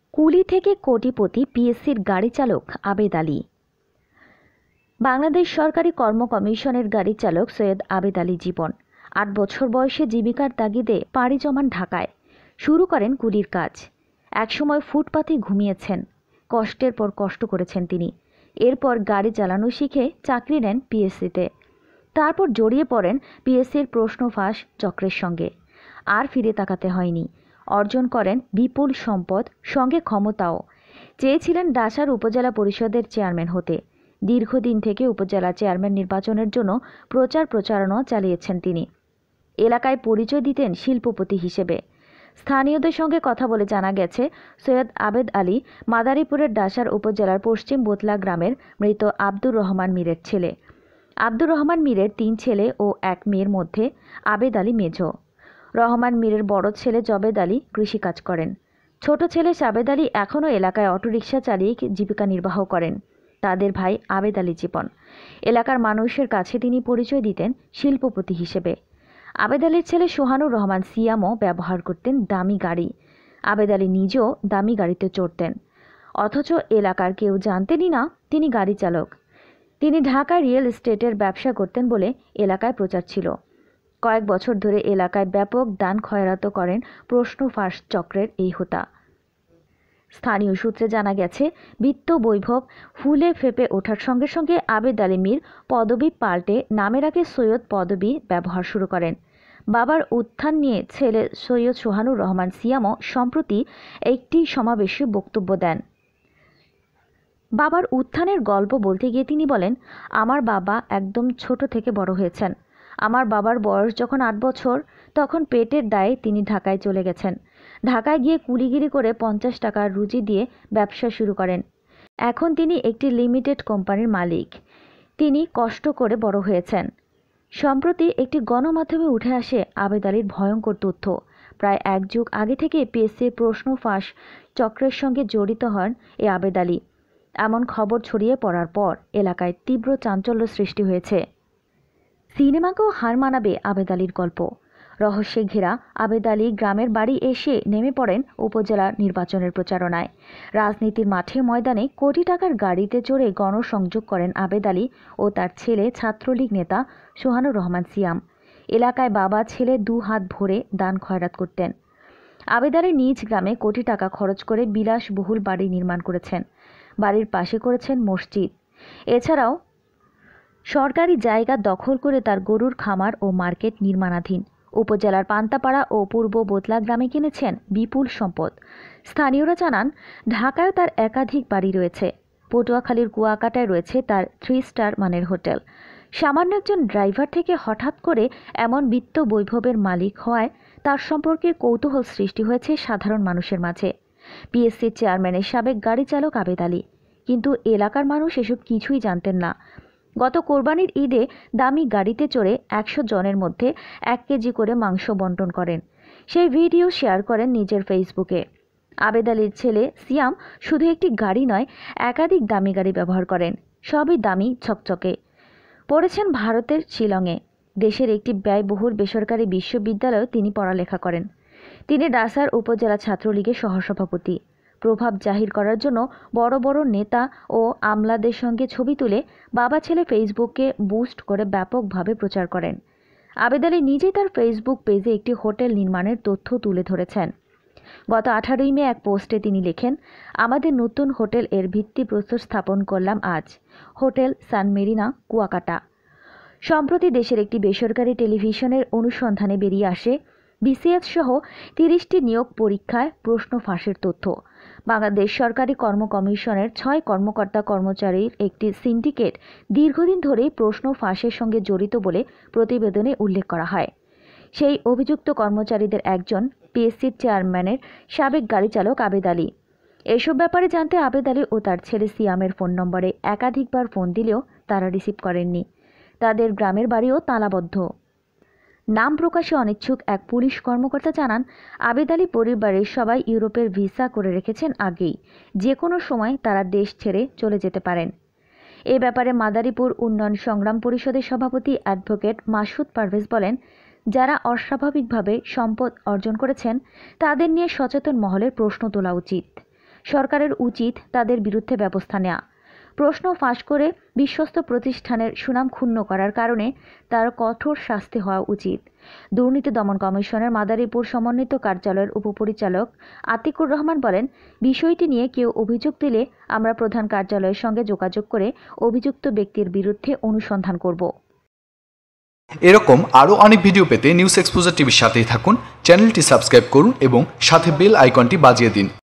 কুলি থেকে কোটিপতি পিএসসির গাড়ি চালক আবেদ আলী। বাংলাদেশ সরকারি কর্ম কমিশনের গাড়ি চালক সৈয়দ আবেদ আলী জীবন ৮ বছর বয়সে জীবিকার তাগিদে পাড়ি জমান ঢাকায়। শুরু করেন কুলির কাজ। একসময় ফুটপাতে ঘুমিয়েছেন, কষ্টের পর কষ্ট করেছেন তিনি। এরপর গাড়ি চালানো শিখে চাকরি নেন পিএসসিতে। তারপর জড়িয়ে পড়েন পিএসসির প্রশ্ন ফাঁস চক্রের সঙ্গে। আর ফিরে তাকাতে হয়নি। অর্জন করেন বিপুল সম্পদ, সঙ্গে ক্ষমতাও। চেয়েছিলেন ডাসার উপজেলা পরিষদের চেয়ারম্যান হতে। দীর্ঘদিন থেকে উপজেলা চেয়ারম্যান নির্বাচনের জন্য প্রচারণা চালিয়েছেন তিনি। এলাকায় পরিচয় দিতেন শিল্পপতি হিসেবে। স্থানীয়দের সঙ্গে কথা বলে জানা গেছে, সৈয়দ আবেদ আলী মাদারীপুরের ডাসার উপজেলার পশ্চিম বোতলা গ্রামের মৃত আব্দুর রহমান মীরের ছেলে। আব্দুর রহমান মীরের 3 ছেলে ও 1 মেয়ের মধ্যে আবেদ আলী মেজ। রহমান মীরের বড় ছেলে জবেদ আলী কৃষিকাজ করেন। ছোট ছেলে সাবেদ আলী এখনও এলাকায় অটোরিকশা চালিয়ে জীবিকা নির্বাহ করেন। তাদের ভাই আবেদ আলী জীবন। এলাকার মানুষের কাছে তিনি পরিচয় দিতেন শিল্পপতি হিসেবে। আবেদ আলীর ছেলে সোহানুর রহমান সিয়ামও ব্যবহার করতেন দামি গাড়ি। আবেদ আলী নিজেও দামি গাড়িতে চড়তেন, অথচ এলাকার কেউ জানতেনই না তিনি গাড়ি চালক। তিনি ঢাকায় রিয়েল এস্টেটের ব্যবসা করতেন বলে এলাকায় প্রচার ছিল। কয়েক বছর ধরে এলাকায় ব্যাপক দান খয়রাত করেন প্রশ্ন ফাঁস চক্রের এই হোতা। স্থানীয় সূত্রে জানা গেছে, বিত্ত বৈভব ফুলে ফেপে ওঠার সঙ্গে সঙ্গে আবেদ আলী মীর পদবি পাল্টে নামের আগে সৈয়দ পদবি ব্যবহার শুরু করেন। বাবার উত্থান নিয়ে ছেলে সৈয়দ সোহানুর রহমান সিয়ামও সম্প্রতি একটি সমাবেশে বক্তব্য দেন। বাবার উত্থানের গল্প বলতে গিয়ে তিনি বলেন, আমার বাবা একদম ছোট থেকে বড় হয়েছেন। আমার বাবার বয়স যখন 8 বছর, তখন পেটের দায়ে তিনি ঢাকায় চলে গেছেন। ঢাকায় গিয়ে কুলিগিরি করে 50 টাকার রুজি দিয়ে ব্যবসা শুরু করেন। এখন তিনি একটি লিমিটেড কোম্পানির মালিক। তিনি কষ্ট করে বড় হয়েছেন। সম্প্রতি একটি গণমাধ্যমে উঠে আসে আবেদ আলীর ভয়ঙ্কর তথ্য। প্রায় 1 যুগ আগে থেকে পিএসসির প্রশ্ন ফাঁস চক্রের সঙ্গে জড়িত হন এই আবেদ আলী। এমন খবর ছড়িয়ে পড়ার পর এলাকায় তীব্র চাঞ্চল্য সৃষ্টি হয়েছে। সিনেমাকেও হার মানাবে আবেদ আলীর গল্প। রহস্যে ঘেরা আবেদ আলী গ্রামের বাড়ি এসে নেমে পড়েন উপজেলা নির্বাচনের প্রচারণায়। রাজনীতির মাঠে ময়দানে কোটি টাকার গাড়িতে চড়ে গণসংযোগ করেন আবেদ আলী ও তার ছেলে ছাত্রলীগ নেতা সোহানুর রহমান সিয়াম। এলাকায় বাবা ছেলে 2 হাত ভরে দান খয়রাত করতেন। আবেদ আলী নিজ গ্রামে কোটি টাকা খরচ করে বিলাসবহুল বাড়ি নির্মাণ করেছেন। বাড়ির পাশে করেছেন মসজিদ। এছাড়াও সরকারি জায়গা দখল করে তার গরুর খামার ও মার্কেট নির্মাণাধীন। উপজেলার পান্তাপাড়া ও পূর্ব বোতলা গ্রামে কিনেছেন বিপুল সম্পদ। স্থানীয়রা জানান, ঢাকায় তার একাধিক বাড়ি রয়েছে। পটুয়াখালীর কুয়াকাটায় রয়েছে তার 3 স্টার মানের হোটেল। সামান্য একজন ড্রাইভার থেকে হঠাৎ করে এমন বিত্ত বৈভবের মালিক হওয়ায় তার সম্পর্কে কৌতূহল সৃষ্টি হয়েছে সাধারণ মানুষের মাঝে। পিএসসির চেয়ারম্যানের সাবেক গাড়ি চালক আবেদ আলী। কিন্তু এলাকার মানুষ এসব কিছুই জানতেন না। গত কোরবানির ঈদে দামি গাড়িতে চড়ে 100 জনের মধ্যে 1 কেজি করে মাংস বন্টন করেন। সেই ভিডিও শেয়ার করেন নিজের ফেসবুকে। আবেদ আলীর ছেলে সিয়াম শুধু একটি গাড়ি নয়, একাধিক দামি গাড়ি ব্যবহার করেন। সবই দামি, ছকছকে। পড়েছেন ভারতের শিলংয়ে। দেশের একটি ব্যয়বহুল বেসরকারি বিশ্ববিদ্যালয়ে তিনি পড়ালেখা করেন। তিনি ডাসার উপজেলা ছাত্রলীগের সহসভাপতি। প্রভাব জাহির করার জন্য বড় বড় নেতা ও আমলাদের সঙ্গে ছবি তুলে বাবা ছেলে ফেসবুককে বুস্ট করে ব্যাপকভাবে প্রচার করেন। আবেদ আলী নিজেই তার ফেসবুক পেজে একটি হোটেল নির্মাণের তথ্য তুলে ধরেছেন। গত 18ই মে এক পোস্টে তিনি লেখেন, আমাদের নতুন হোটেল এর ভিত্তিপ্রস্তর স্থাপন করলাম আজ। Hotel Sun Marina, Kuakata. সম্প্রতি দেশের একটি বেসরকারি টেলিভিশনের অনুসন্ধানে বেরিয়ে আসে বিসিএস সহ 30টি নিয়োগ পরীক্ষায় প্রশ্ন ফাঁসের তথ্য। বাংলাদেশ সরকারি কর্ম কমিশনের 6 কর্মকর্তা কর্মচারীর একটি সিন্ডিকেট দীর্ঘদিন ধরেই প্রশ্ন ফাঁসের সঙ্গে জড়িত বলে প্রতিবেদনে উল্লেখ করা হয়। সেই অভিযুক্ত কর্মচারীদের একজন পিএসসির চেয়ারম্যানের সাবেক গাড়ি চালক আবেদ আলী। এসব ব্যাপারে জানতে আবেদ আলী ও তার ছেলে সিয়ামের ফোন নম্বরে একাধিকবার ফোন দিলেও তারা রিসিভ করেননি। তাদের গ্রামের বাড়িও তালাবদ্ধ। নাম প্রকাশে অনিচ্ছুক এক পুলিশ কর্মকর্তা জানান, আবেদ আলী পরিবারের সবাই ইউরোপের ভিসা করে রেখেছেন আগেই। যে কোনো সময় তারা দেশ ছেড়ে চলে যেতে পারেন। এ ব্যাপারে মাদারীপুর উন্নয়ন সংগ্রাম পরিষদের সভাপতি অ্যাডভোকেট মাসুদ পারভেজ বলেন, যারা অস্বাভাবিকভাবে সম্পদ অর্জন করেছেন তাদের নিয়ে সচেতন মহলের প্রশ্ন তোলা উচিত। সরকারের উচিত তাদের বিরুদ্ধে ব্যবস্থা নেওয়া। প্রশ্ন ফাঁস করে বিশ্বস্ত প্রতিষ্ঠানের সুনাম ক্ষুণ্ণ করার কারণে তার কঠোর শাস্তি হওয়া উচিত। দুর্নীতি দমন কমিশনের মাদারীপুর সমন্বিত কার্যালয়ের উপপরিচালক আতিকুর রহমান বলেন, বিষয়টি নিয়ে কেউ অভিযোগ দিলে আমরা প্রধান কার্যালয়ের সঙ্গে যোগাযোগ করে অভিযুক্ত ব্যক্তির বিরুদ্ধে অনুসন্ধান করব। এরকম আরও অনেক ভিডিও পেতে নিউজ এক্সপোজার টিভির সাথেই থাকুন। চ্যানেলটি সাবস্ক্রাইব করুন এবং সাথে বেল আইকনটি বাজিয়ে দিন।